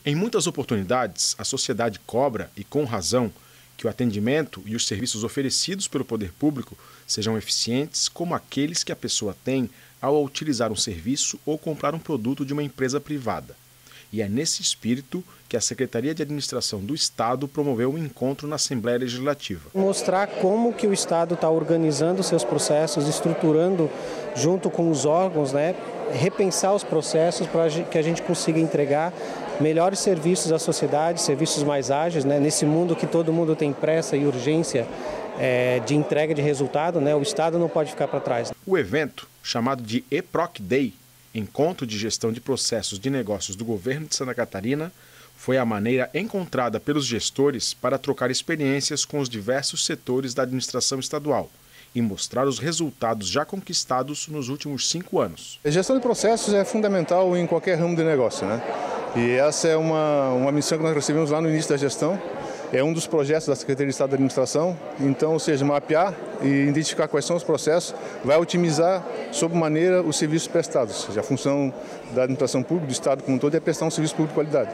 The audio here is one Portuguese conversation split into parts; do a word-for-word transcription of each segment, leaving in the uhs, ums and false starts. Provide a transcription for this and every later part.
Em muitas oportunidades, a sociedade cobra, e com razão, que o atendimento e os serviços oferecidos pelo poder público sejam eficientes como aqueles que a pessoa tem ao utilizar um serviço ou comprar um produto de uma empresa privada. E é nesse espírito que a Secretaria de Administração do Estado promoveu um encontro na Assembleia Legislativa. Mostrar como que o Estado está organizando seus processos, estruturando junto com os órgãos, né, repensar os processos para que a gente consiga entregar melhores serviços à sociedade, serviços mais ágeis, né, nesse mundo que todo mundo tem pressa e urgência é, de entrega de resultado, né, o Estado não pode ficar para trás. O evento, chamado de EPROC Day, Encontro de Gestão de Processos de Negócios do Governo de Santa Catarina, foi a maneira encontrada pelos gestores para trocar experiências com os diversos setores da administração estadual e mostrar os resultados já conquistados nos últimos cinco anos. A gestão de processos é fundamental em qualquer ramo de negócio, né? E essa é uma, uma missão que nós recebemos lá no início da gestão. É um dos projetos da Secretaria de Estado da Administração, então, ou seja, mapear e identificar quais são os processos, vai otimizar, sob maneira, os serviços prestados. Ou seja, a função da administração pública, do Estado como um todo, é prestar um serviço público de qualidade.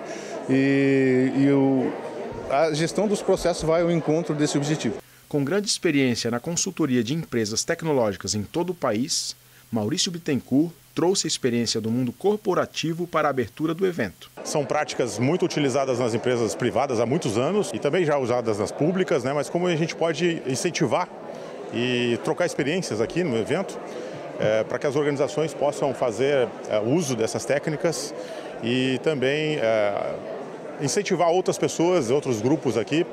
E, e o, a gestão dos processos vai ao encontro desse objetivo. Com grande experiência na consultoria de empresas tecnológicas em todo o país, Maurício Bittencourt trouxe a experiência do mundo corporativo para a abertura do evento. São práticas muito utilizadas nas empresas privadas há muitos anos e também já usadas nas públicas, né? Mas como a gente pode incentivar e trocar experiências aqui no evento é, para que as organizações possam fazer é, uso dessas técnicas e também é, incentivar outras pessoas, outros grupos aqui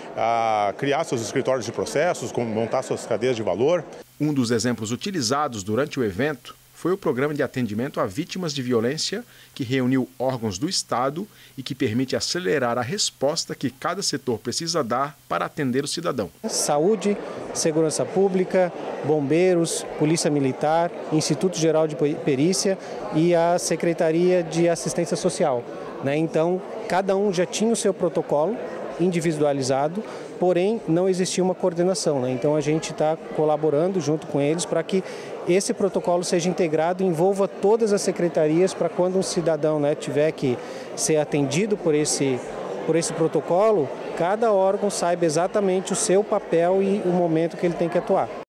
a criar seus escritórios de processos, montar suas cadeias de valor. Um dos exemplos utilizados durante o evento foi o programa de atendimento a vítimas de violência, que reuniu órgãos do Estado e que permite acelerar a resposta que cada setor precisa dar para atender o cidadão. Saúde, segurança pública, bombeiros, polícia militar, Instituto Geral de Perícia e a Secretaria de Assistência Social, né? Então, cada um já tinha o seu protocolo individualizado, porém não existia uma coordenação, né? Então a gente está colaborando junto com eles para que esse protocolo seja integrado e envolva todas as secretarias para quando um cidadão, né, tiver que ser atendido por esse, por esse protocolo, cada órgão saiba exatamente o seu papel e o momento que ele tem que atuar.